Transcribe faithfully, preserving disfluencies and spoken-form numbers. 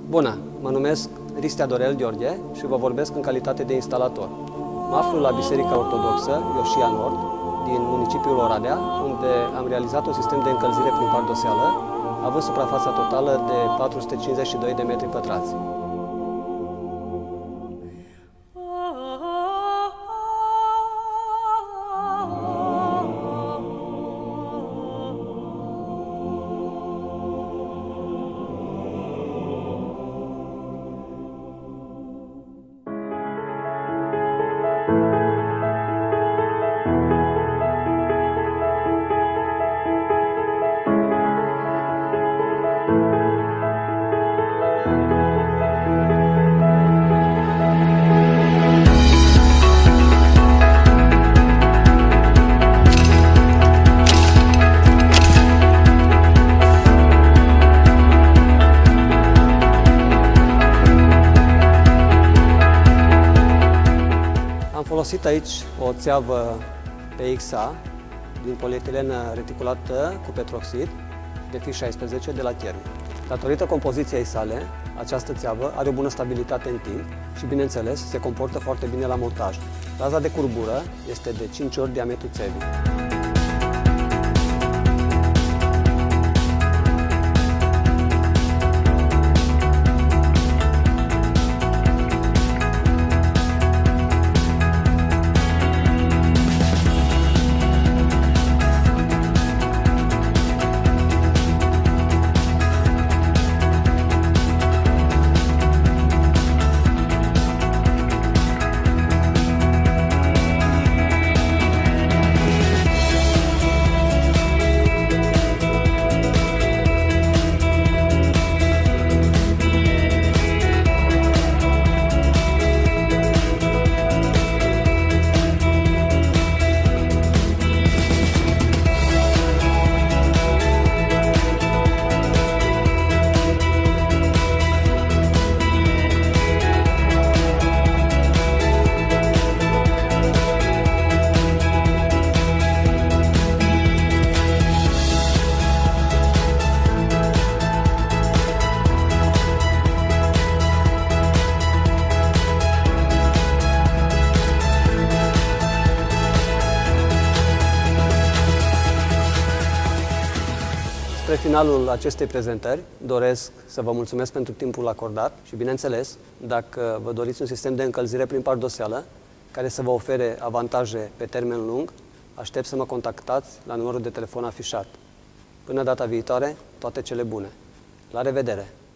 Bună, mă numesc Ristea Dorel Gheorghe și vă vorbesc în calitate de instalator. Mă aflu la Biserica Ortodoxă Iosia Nord din municipiul Oradea, unde am realizat un sistem de încălzire prin pardoseală, având suprafața totală de patru sute cincizeci și doi de metri pătrați. Am folosit aici o țeavă P X A din polietilenă reticulată cu petroxid de F șaisprezece de la Chermi. Datorită compoziției sale, această țeavă are o bună stabilitate în timp și, bineînțeles, se comportă foarte bine la montaj. Raza de curbură este de cinci ori diametrul țevii. Spre finalul acestei prezentări, doresc să vă mulțumesc pentru timpul acordat și, bineînțeles, dacă vă doriți un sistem de încălzire prin pardoseală care să vă ofere avantaje pe termen lung, aștept să mă contactați la numărul de telefon afișat. Până data viitoare, toate cele bune! La revedere!